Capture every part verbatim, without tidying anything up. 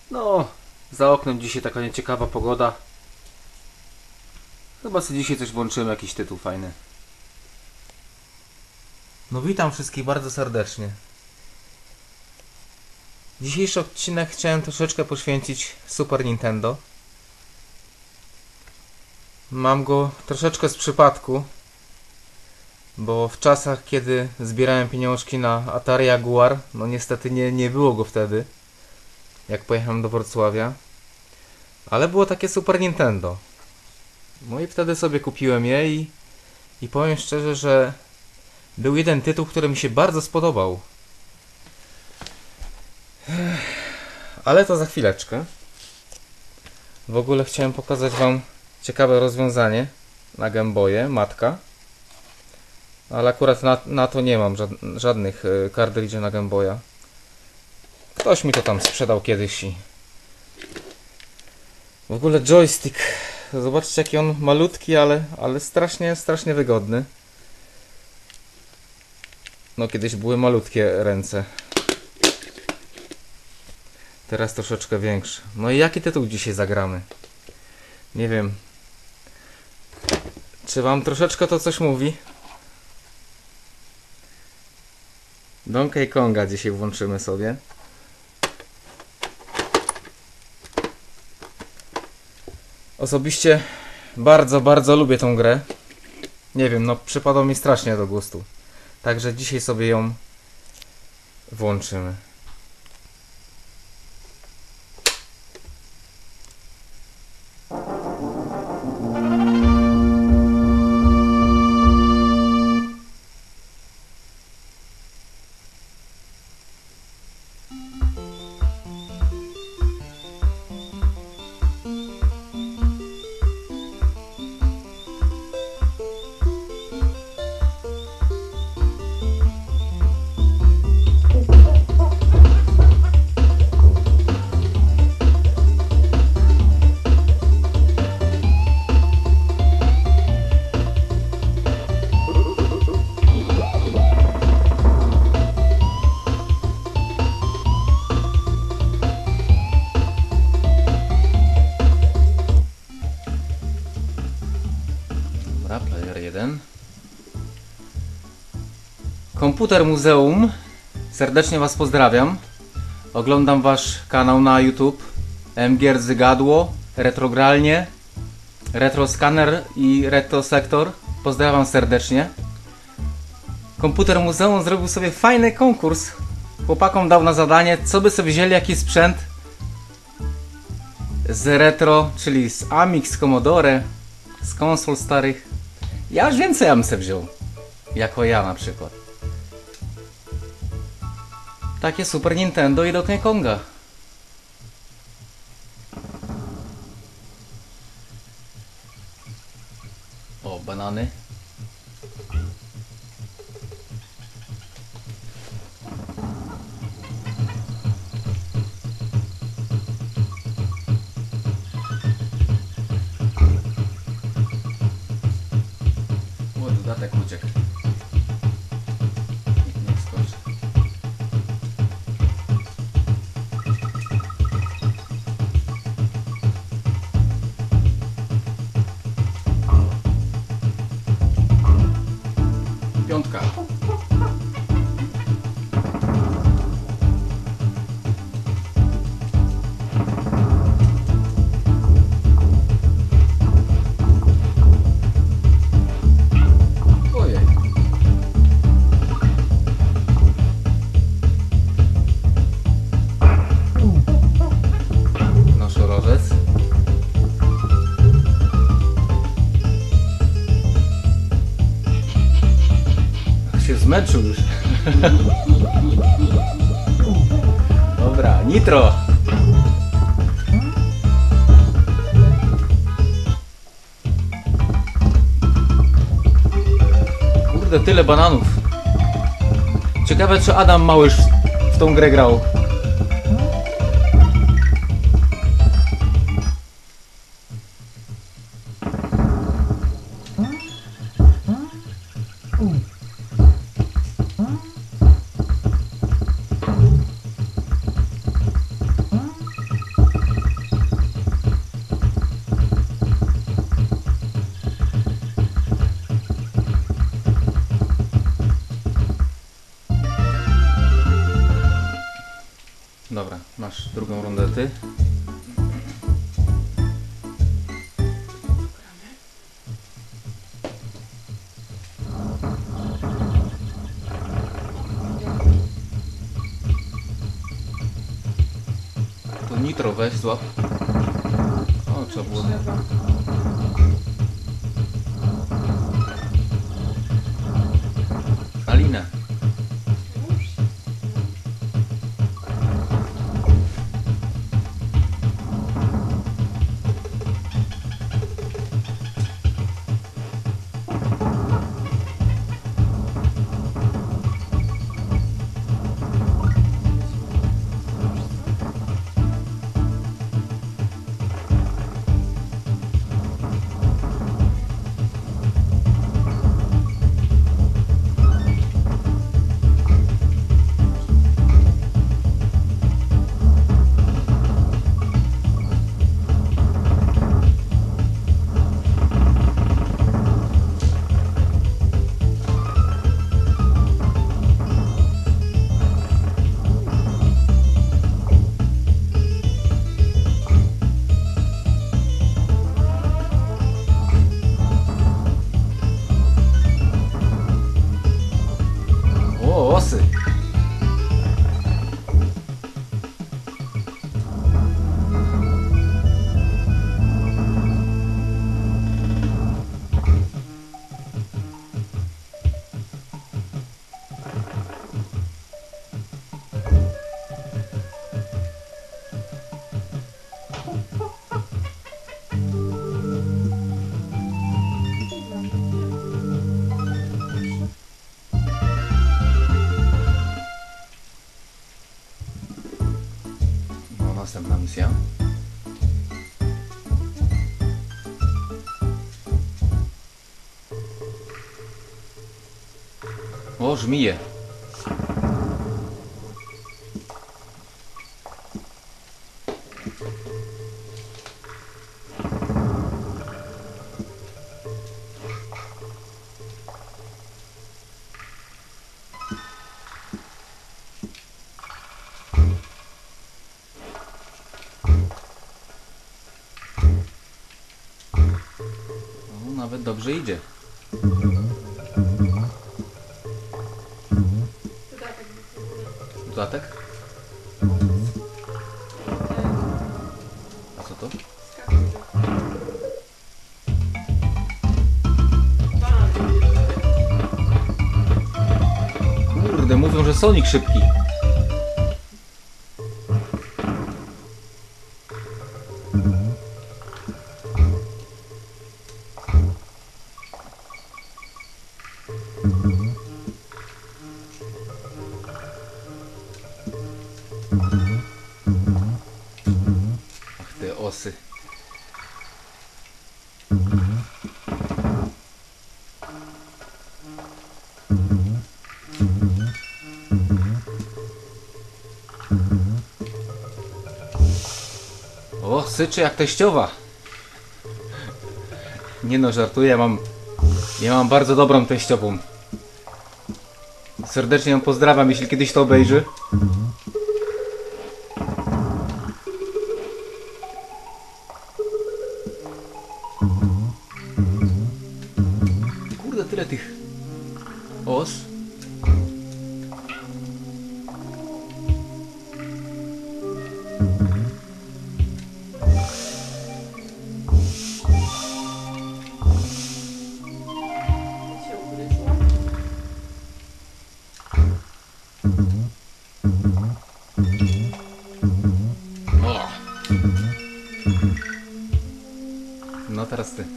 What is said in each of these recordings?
No, za oknem dzisiaj taka nieciekawa pogoda. Chyba sobie dzisiaj coś włączymy, jakiś tytuł fajny. No witam wszystkich bardzo serdecznie. Dzisiejszy odcinek chciałem troszeczkę poświęcić Super Nintendo. Mam go troszeczkę z przypadku, bo w czasach, kiedy zbierałem pieniążki na Atari Jaguar, no niestety nie, nie było go wtedy, jak pojechałem do Wrocławia, ale było takie Super Nintendo. No i wtedy sobie kupiłem je i, i powiem szczerze, że był jeden tytuł, który mi się bardzo spodobał. Ale to za chwileczkę. W ogóle chciałem pokazać wam ciekawe rozwiązanie na Game Boye, matka. Ale akurat na, na to nie mam żad, żadnych y, kartridży na Game Boya. Ktoś mi to tam sprzedał kiedyś i... W ogóle joystick. Zobaczcie, jaki on malutki, ale, ale strasznie, strasznie wygodny. No kiedyś były malutkie ręce. Teraz troszeczkę większe. No i jaki tytuł dzisiaj zagramy? Nie wiem. Czy wam troszeczkę to coś mówi? Donkey Konga dzisiaj włączymy sobie. Osobiście bardzo, bardzo lubię tą grę. Nie wiem, no przypadło mi strasznie do gustu. Także dzisiaj sobie ją włączymy. Player jeden. Komputer Muzeum. Serdecznie was pozdrawiam. Oglądam wasz kanał na YouTube. Mgier Zygadło, Retrogralnie, Retroscanner i Retrosektor. Pozdrawiam serdecznie. Komputer Muzeum zrobił sobie fajny konkurs. Chłopakom dał na zadanie, co by sobie wzięli, jaki sprzęt z retro, czyli z Amix, z Commodore, z konsol starych. Ja już wiem, co ja bym sobie wziął. Jako ja na przykład. Takie Super Nintendo i Donkey Konga. O, banany. O, dodatek uciekł. Nie wskoczy. Piątka. Ojej. Noszorożec. Się zmęczył już. Dobra, nitro. Kurde, tyle bananów. Ciekawe, czy Adam Małysz w tą grę grał. Dobra, masz drugą rundę ty. To nitro weź, złap. O, trzeba było. Alina. O, osy. No, następna misja. O, żmije. No, nawet dobrze idzie. Dodatek? A co to? Kurde, mówią, że Sonic szybki. Ach, te osy. O, syczy jak teściowa. Nie no, żartuję, mam... Ja mam bardzo dobrą teściową. Serdecznie ją pozdrawiam, jeśli kiedyś to obejrzy. Kurde, tyle tych os. O. No teraz ty.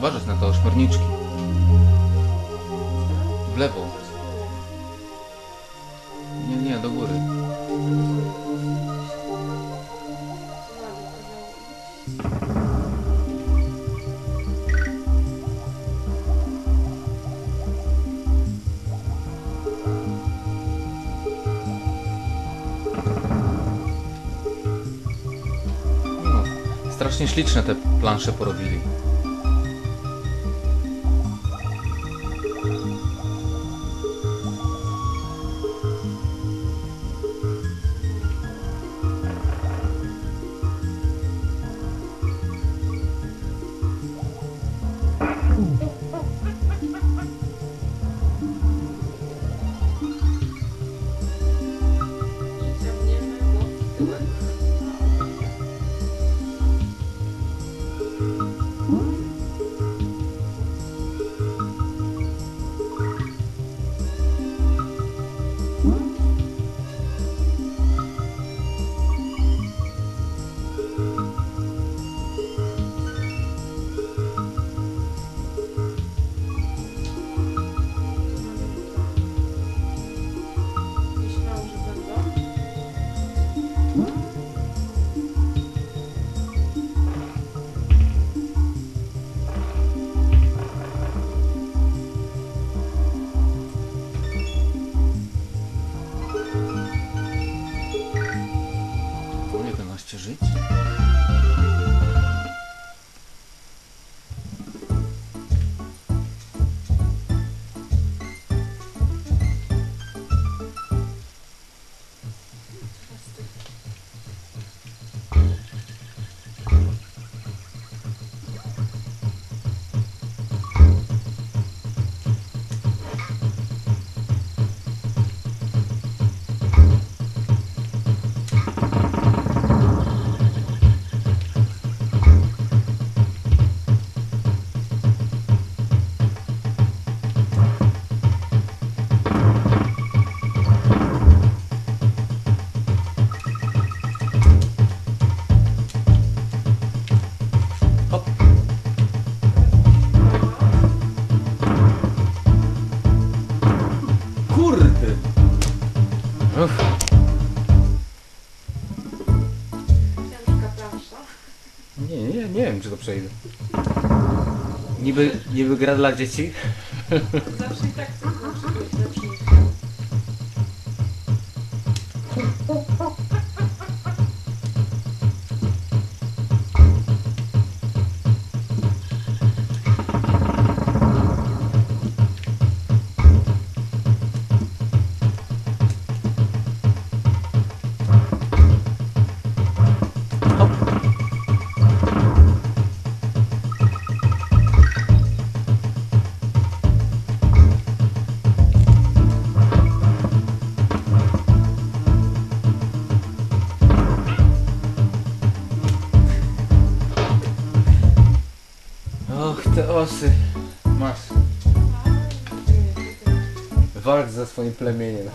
Uważać na to ośmiorniczki. W lewo. Nie, nie, do góry. No, strasznie śliczne te plansze porobili. jedenaście żyć. Nie, nie, nie wiem, czy to przejdę. Niby, niby gra dla dzieci. Zawsze i tak chcę być lepszy. Och, te osy. Masz. Walcz ze swoim plemieniem.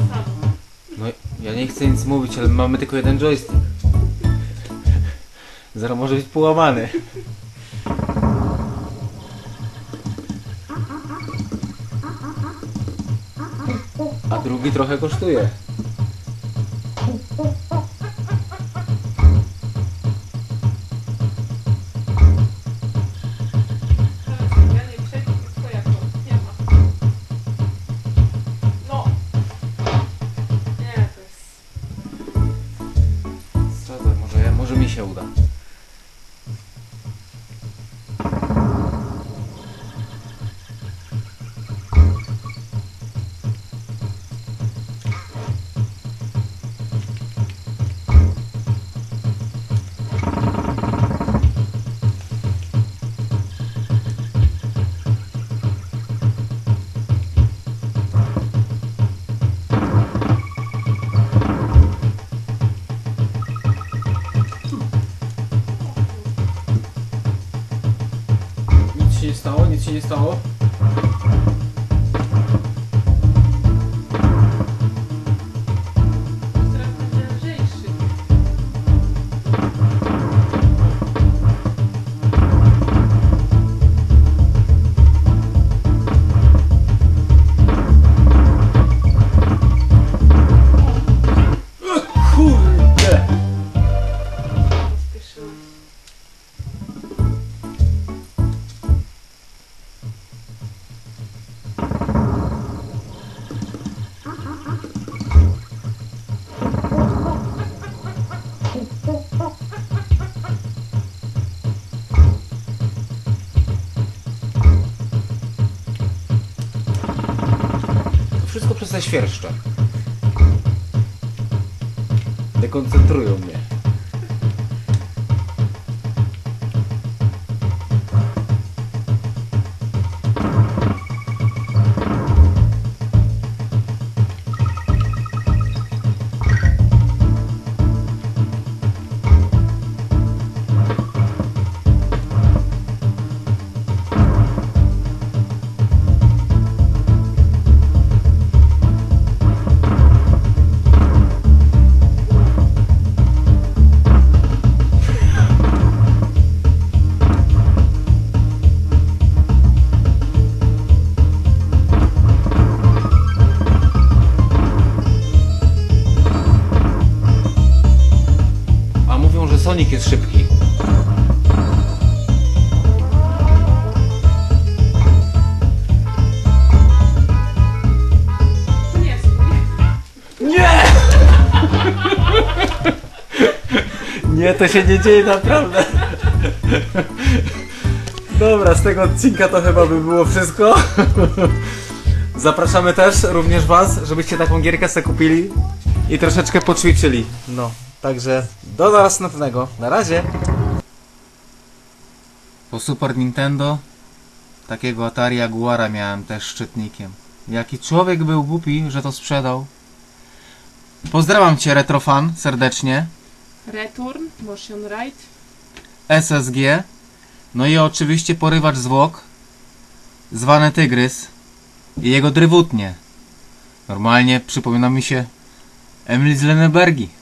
No, ja nie chcę nic mówić, ale mamy tylko jeden joystick. Zaraz może być połamany. A drugi trochę kosztuje. Ja nie przejdę, to twoja to nie ma. No. Nie, to jest... Co to? Może, ja, może mi się uda. Nic się nie stało, nic się nie stało. Teraz będzie lżejszy. Kurde! Pospieszyłam. To wszystko przez te świerszcze. Dekoncentrują mnie. A mówią, że Sonic jest szybki. To nie jest mój. Nie! Nie, to się nie dzieje naprawdę. Dobra, z tego odcinka to chyba by było wszystko. Zapraszamy też również was, żebyście taką gierkę sobie kupili i troszeczkę poćwiczyli. No, także do następnego. Na razie. Po Super Nintendo takiego Atari Jaguara miałem też szczytnikiem. Jaki człowiek był głupi, że to sprzedał. Pozdrawiam cię, Retrofan, serdecznie. Return, Motion Right. S S G. No i oczywiście porywacz zwłok, zwany Tygrys i jego drywutnie. Normalnie przypomina mi się Emil z Lennebergi.